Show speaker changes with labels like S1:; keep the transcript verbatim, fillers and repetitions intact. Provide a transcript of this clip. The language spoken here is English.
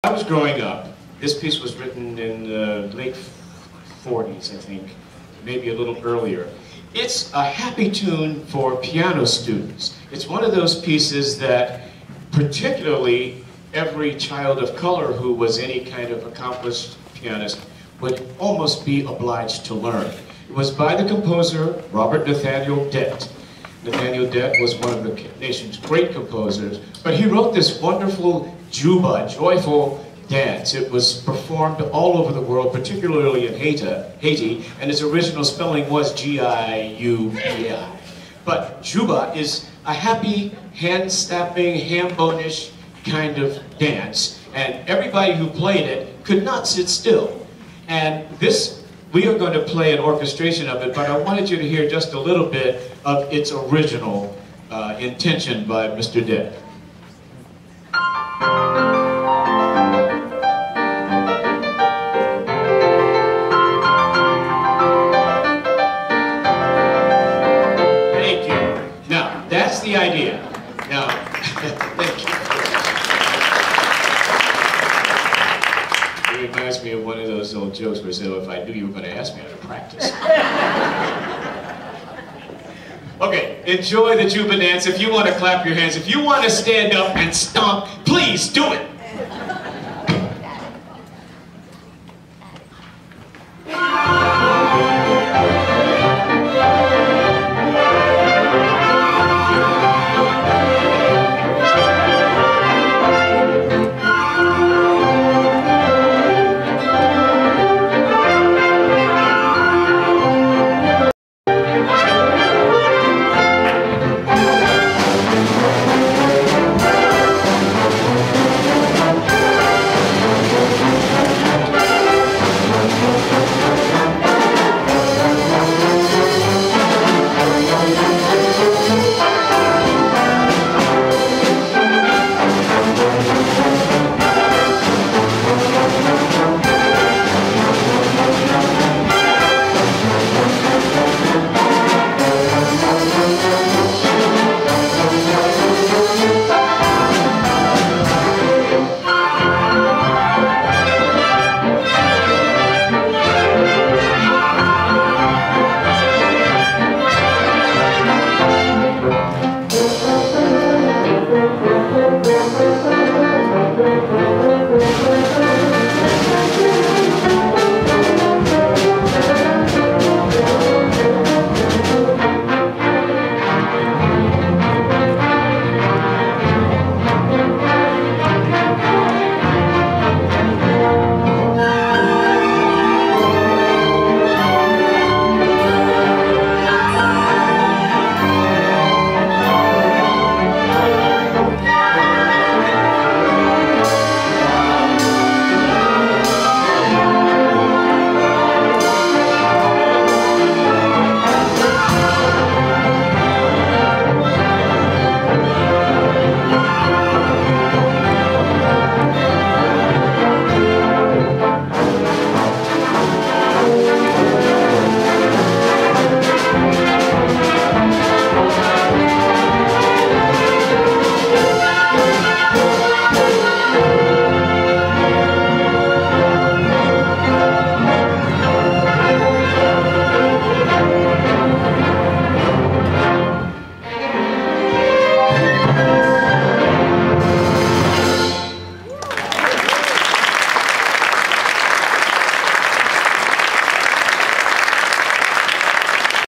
S1: I was growing up, this piece was written in the late forties, I think, maybe a little earlier. It's a happy tune for piano students. It's one of those pieces that particularly every child of color who was any kind of accomplished pianist would almost be obliged to learn. It was by the composer, Robert Nathaniel Dett. Nathaniel Dett was one of the nation's great composers, but he wrote this wonderful Juba, joyful dance. It was performed all over the world, particularly in Haiti, and its original spelling was G I U B I. But Juba is a happy, hand-snapping, ham-bone-ish kind of dance, and everybody who played it could not sit still. And this, we are going to play an orchestration of it, but I wanted you to hear just a little bit of its original uh, intention by Mister Dett. Thank you. Now, that's the idea. Now, thank you. It reminds me of one of those old jokes where they say, oh, if I knew you were going to ask me, I'd practice. Okay, enjoy the Juba Dance. If you want to clap your hands, if you want to stand up and stomp, please do it.